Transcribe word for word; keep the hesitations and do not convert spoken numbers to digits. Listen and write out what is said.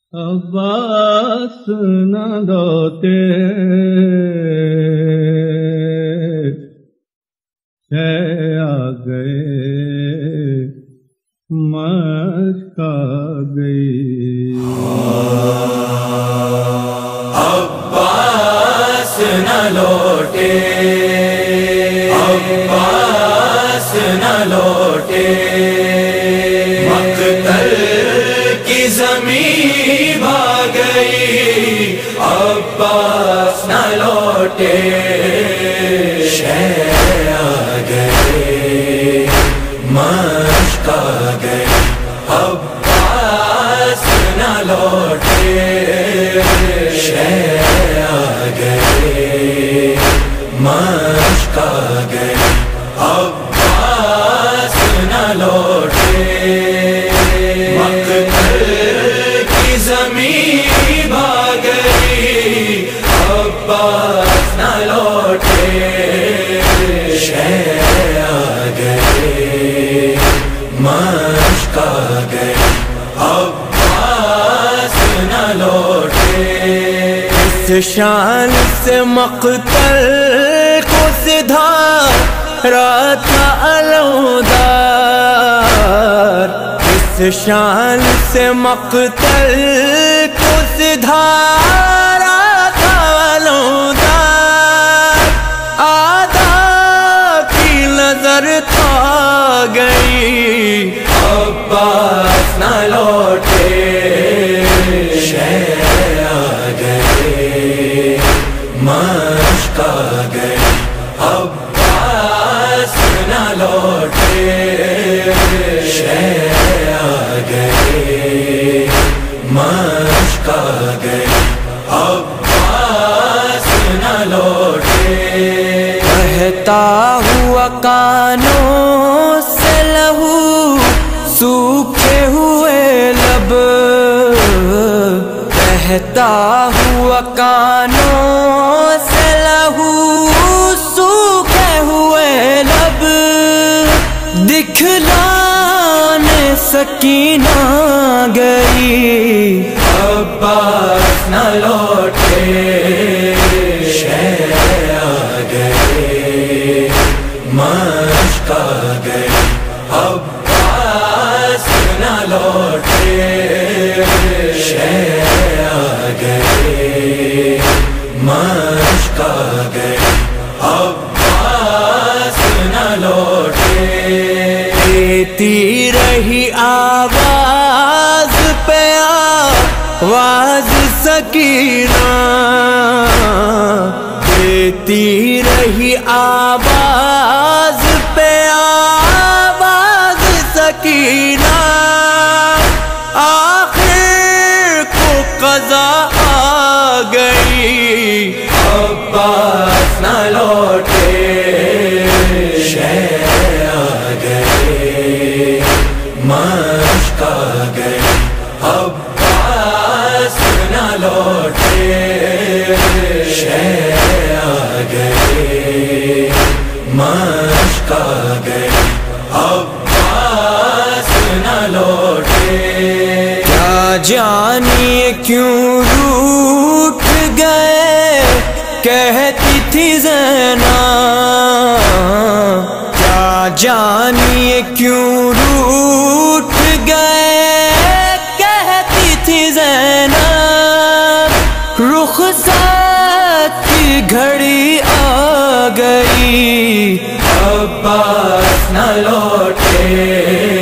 عباس نہ لوٹے شہ آ گئے مشق آ گئی عباس نہ لوٹے عباس نہ لوٹے مقتل کی زمین بھاگ گئی عباس نہ لوٹے شہ آ گئے مشق آ گئے عباس نہ لوٹے شہ آ گئے مشق آ گئے عباس نہ لوٹے مقتل کی زمین بھاگ گئی عباس نہ لوٹے شہ آ گئے مشق آ گئے عباس نہ لوٹے اس شان سے مقتل کو سدھارا تھا علودار اس شان سے مقتل کو سدھارا تھا علودار آدھا کی نظر تھا گئی عباس نہ لوٹے شہ آ گئے مشق آ گئے عباس نہ لوٹے شہ آ گئے مشق آ گئے عباس نہ لوٹے بہتا ہوا کانوں سے لہو سوکھے ہوئے لب بہتا ہوا کانوں سے لہو سوکھے ہوئے لب دکھلانے سکینہ گئی عباس نہ لوٹے شہ آ گئے مشق آ گئے عباس نہ لوٹے شہ آ گئے مشق آ گئے عباس نہ لوٹے دیتی رہی آواز پہ آواز سکینہ دیتی رہی آواز پہ آواز سکینہ آخر کو قضا آ گئی عباس نہ لوٹے شہ آ گئے مشق آ گئے عباس نہ لوٹے شہ آ گئے مشق آ گئے عباس نہ لوٹے کیا جانیے کیوں روٹھ گئے کہتی تھی زینب کیا جانیے کیوں روٹھ گئے کہتی تھی زینب رخصت کی گھڑی آ گئی عباس نہ لوٹے